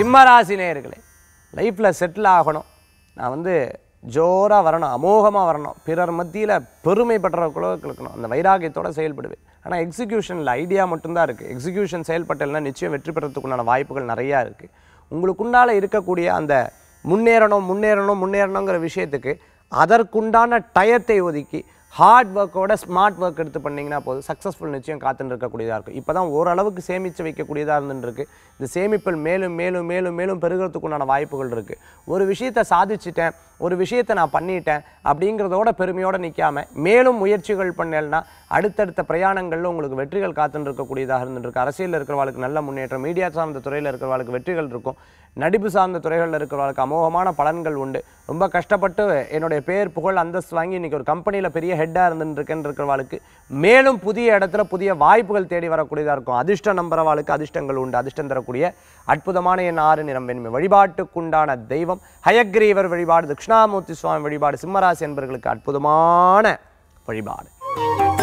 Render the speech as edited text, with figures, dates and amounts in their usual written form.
சிம்மராசி நேயர்களே, லைஃப்பில் செட்டில் ஆகணும், நான் வந்து ஜோராக வரணும், அமோகமாக வரணும், பிறர் மத்தியில் பெருமை பெற்றவர்களுக்கு இருக்கணும், அந்த வைராகியத்தோடு செயல்படுவேன். ஆனால் எக்ஸிக்யூஷனில் ஐடியா மட்டும்தான் இருக்குது. எக்ஸிக்யூஷன் செயல்பட்டலைன்னா நிச்சயம் வெற்றி பெறத்துக்குண்டான வாய்ப்புகள் நிறையா இருக்குது. உங்களுக்குண்டால இருக்கக்கூடிய அந்த முன்னேறணுங்கிற விஷயத்துக்கு அதற்குண்டான டயத்தை ஒதுக்கி ஹார்ட் ஒர்க்கோட ஸ்மார்ட் ஒர்க் எடுத்து பண்ணிங்கன்னா போதும், சக்ஸஸ்ஃபுல் நிச்சயம் காத்துட்டு இருக்கக்கூடியதாக இருக்கும். இப்போ தான் ஓரளவுக்கு சேமித்து வைக்கக்கூடியதாக இருந்துருக்கு. இந்த சேமிப்பில் மேலும் மேலும் மேலும் மேலும் பெருகிறதுக்குண்டான வாய்ப்புகள் இருக்குது. ஒரு விஷயத்தை சாதிச்சிட்டேன், ஒரு விஷயத்தை நான் பண்ணிட்டேன் அப்படிங்கிறதோட பெருமையோடு நிற்காமல் மேலும் முயற்சிகள் பண்ணலைன்னா அடுத்தடுத்த பிரயாணங்களில் உங்களுக்கு வெற்றிகள் காத்துட்டு இருக்கக்கூடியதாக இருந்துருக்கு. அரசியலில் இருக்கிறவர்களுக்கு நல்ல முன்னேற்றம், மீடியா சார்ந்த துறையில் இருக்கிறவர்களுக்கு வெற்றிகள் இருக்கும், நடிப்பு சார்ந்த துறைகளில் இருக்கிறவர்களுக்கு அமோகமான பலன்கள் உண்டு. ரொம்ப கஷ்டப்பட்டு என்னுடைய பேர் புகழ் அந்தஸ்து வாங்கி இன்றைக்கி ஒரு கம்பெனியில் பெரிய ஹெட்டாக இருந்துருக்கேன்னு இருக்கிறவர்களுக்கு மேலும் புதிய இடத்துல புதிய வாய்ப்புகள் தேடி வரக்கூடியதாக இருக்கும். அதிர்ஷ்டம் நம்புறவாளுக்கு அதிர்ஷ்டங்கள் உண்டு. அதிர்ஷ்டம் தரக்கூடிய அற்புதமான என் 6 நிறம் வெண்மை. வழிபாட்டுக்குண்டான தெய்வம் ஹயக்ரீவர் வழிபாடு, தட்சிணாமூர்த்தி சுவாமி வழிபாடு சிம்மராசி என்பவர்களுக்கு அற்புதமான வழிபாடு.